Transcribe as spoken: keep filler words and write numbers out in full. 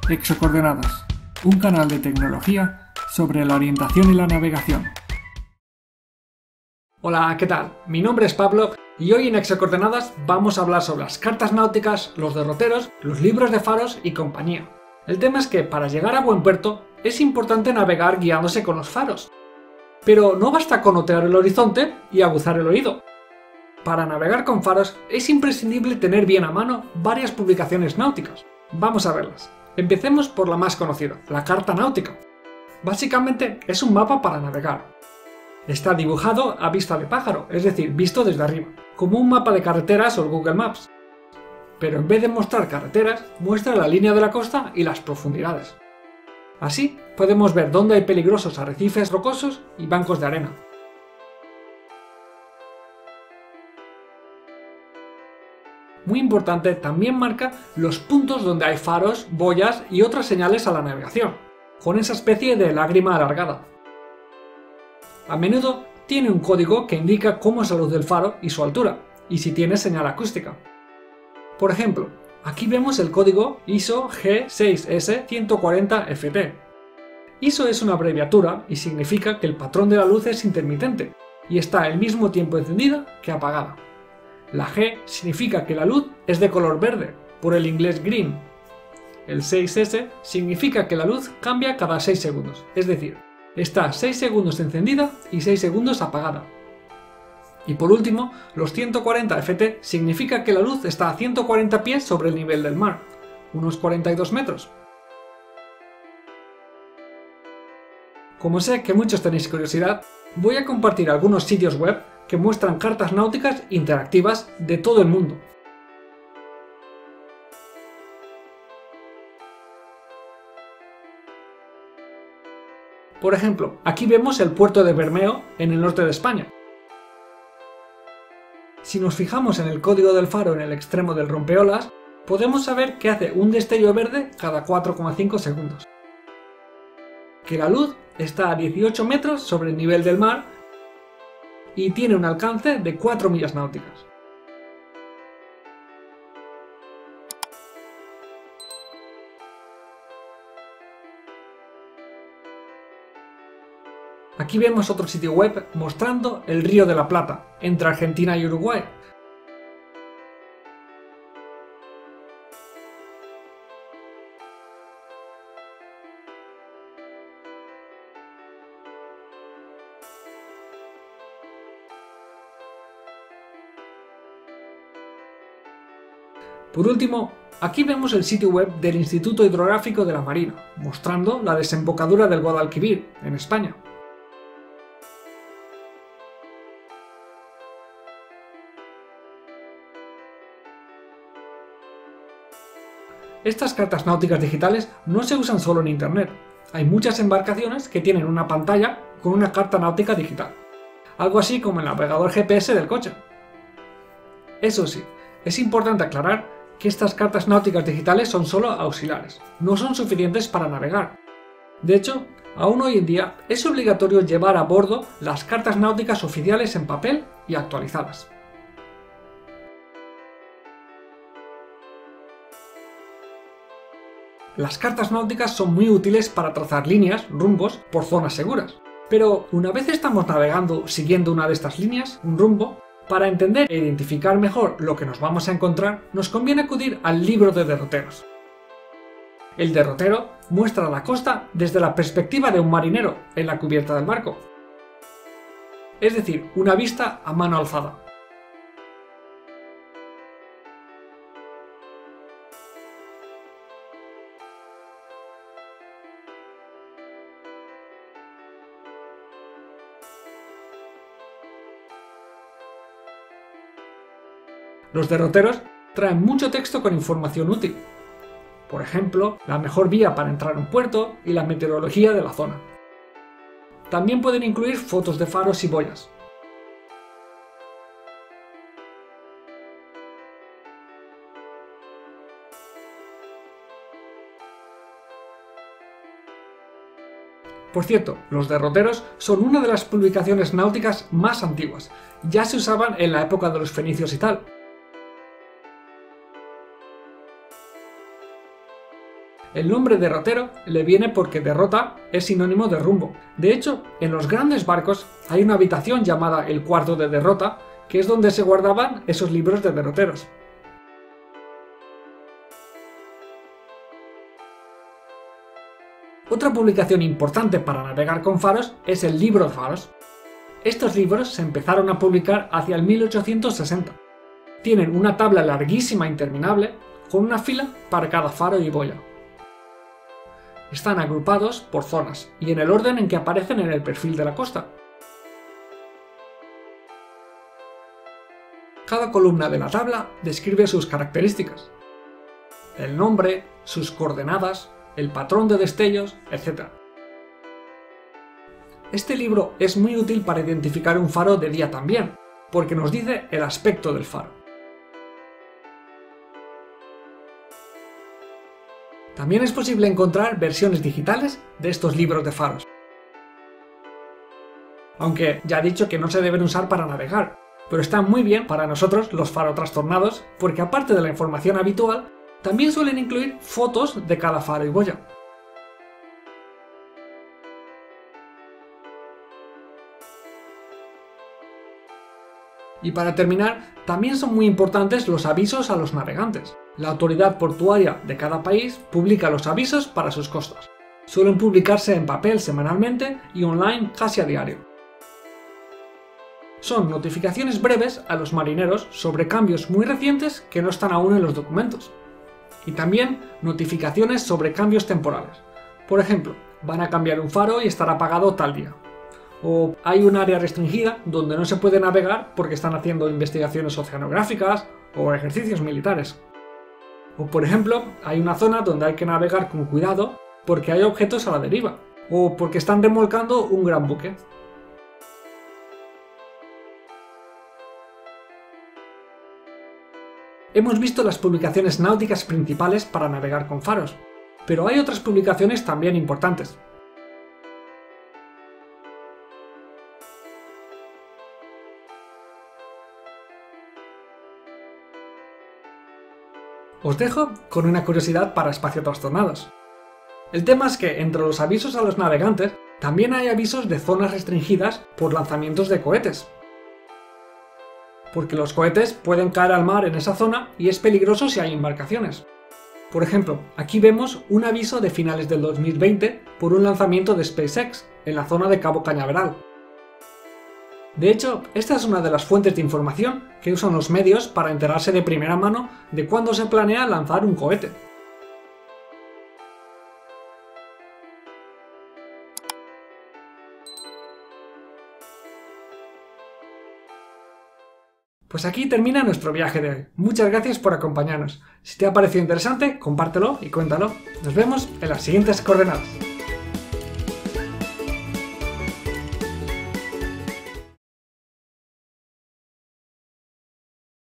Exocoordenadas, un canal de tecnología sobre la orientación y la navegación. Hola, ¿qué tal? Mi nombre es Pablo y hoy en Exocoordenadas vamos a hablar sobre las cartas náuticas, los derroteros, los libros de faros y compañía. El tema es que para llegar a buen puerto es importante navegar guiándose con los faros. Pero no basta con otear el horizonte y aguzar el oído. Para navegar con faros es imprescindible tener bien a mano varias publicaciones náuticas. Vamos a verlas. Empecemos por la más conocida, la carta náutica. Básicamente es un mapa para navegar. Está dibujado a vista de pájaro, es decir, visto desde arriba, como un mapa de carreteras o el Google Maps. Pero en vez de mostrar carreteras, muestra la línea de la costa y las profundidades. Así podemos ver dónde hay peligrosos arrecifes rocosos y bancos de arena. Muy importante, también marca los puntos donde hay faros, boyas y otras señales a la navegación, con esa especie de lágrima alargada. A menudo tiene un código que indica cómo es la luz del faro y su altura, y si tiene señal acústica. Por ejemplo, aquí vemos el código I S O G seis S ciento cuarenta F T. I S O es una abreviatura y significa que el patrón de la luz es intermitente y está al mismo tiempo encendida que apagada. La G significa que la luz es de color verde, por el inglés green. El seis S significa que la luz cambia cada seis segundos, es decir, está seis segundos encendida y seis segundos apagada. Y por último, los ciento cuarenta F T significa que la luz está a ciento cuarenta pies sobre el nivel del mar, unos cuarenta y dos metros. Como sé que muchos tenéis curiosidad, voy a compartir algunos sitios web que muestran cartas náuticas interactivas de todo el mundo. Por ejemplo, aquí vemos el puerto de Bermeo en el norte de España. Si nos fijamos en el código del faro en el extremo del rompeolas, podemos saber que hace un destello verde cada cuatro coma cinco segundos. Que la luz está a dieciocho metros sobre el nivel del mar y tiene un alcance de cuatro millas náuticas. Aquí vemos otro sitio web mostrando el Río de la Plata, entre Argentina y Uruguay. Por último, aquí vemos el sitio web del Instituto Hidrográfico de la Marina, mostrando la desembocadura del Guadalquivir, en España. Estas cartas náuticas digitales no se usan solo en Internet. Hay muchas embarcaciones que tienen una pantalla con una carta náutica digital, algo así como el navegador G P S del coche. Eso sí, es importante aclarar que estas cartas náuticas digitales son solo auxiliares, no son suficientes para navegar. De hecho, aún hoy en día es obligatorio llevar a bordo las cartas náuticas oficiales en papel y actualizadas. Las cartas náuticas son muy útiles para trazar líneas, rumbos, por zonas seguras. Pero una vez estamos navegando siguiendo una de estas líneas, un rumbo, para entender e identificar mejor lo que nos vamos a encontrar, nos conviene acudir al libro de derroteros. El derrotero muestra la costa desde la perspectiva de un marinero en la cubierta del barco. Es decir, una vista a mano alzada. Los derroteros traen mucho texto con información útil. Por ejemplo, la mejor vía para entrar a un puerto y la meteorología de la zona. También pueden incluir fotos de faros y boyas. Por cierto, los derroteros son una de las publicaciones náuticas más antiguas. Ya se usaban en la época de los fenicios y tal. El nombre derrotero le viene porque derrota es sinónimo de rumbo. De hecho, en los grandes barcos hay una habitación llamada el cuarto de derrota, que es donde se guardaban esos libros de derroteros. Otra publicación importante para navegar con faros es el libro de faros. Estos libros se empezaron a publicar hacia el mil ochocientos sesenta. Tienen una tabla larguísima e interminable, con una fila para cada faro y boya. Están agrupados por zonas y en el orden en que aparecen en el perfil de la costa. Cada columna de la tabla describe sus características, el nombre, sus coordenadas, el patrón de destellos, etcétera. Este libro es muy útil para identificar un faro de día también, porque nos dice el aspecto del faro. También es posible encontrar versiones digitales de estos libros de faros. Aunque ya he dicho que no se deben usar para navegar, pero están muy bien para nosotros los farotrastornados, porque aparte de la información habitual, también suelen incluir fotos de cada faro y boya. Y para terminar, también son muy importantes los avisos a los navegantes. La autoridad portuaria de cada país publica los avisos para sus costas. Suelen publicarse en papel semanalmente y online casi a diario. Son notificaciones breves a los marineros sobre cambios muy recientes que no están aún en los documentos. Y también notificaciones sobre cambios temporales. Por ejemplo, van a cambiar un faro y estará apagado tal día. O hay un área restringida donde no se puede navegar porque están haciendo investigaciones oceanográficas o ejercicios militares. O por ejemplo, hay una zona donde hay que navegar con cuidado porque hay objetos a la deriva, o porque están remolcando un gran buque. Hemos visto las publicaciones náuticas principales para navegar con faros, pero hay otras publicaciones también importantes. Os dejo con una curiosidad para espaciotrastornados. El tema es que entre los avisos a los navegantes también hay avisos de zonas restringidas por lanzamientos de cohetes. Porque los cohetes pueden caer al mar en esa zona y es peligroso si hay embarcaciones. Por ejemplo, aquí vemos un aviso de finales del dos mil veinte por un lanzamiento de SpaceX en la zona de Cabo Cañaveral. De hecho, esta es una de las fuentes de información que usan los medios para enterarse de primera mano de cuándo se planea lanzar un cohete. Pues aquí termina nuestro viaje de hoy. Muchas gracias por acompañarnos. Si te ha parecido interesante, compártelo y cuéntalo. Nos vemos en las siguientes coordenadas.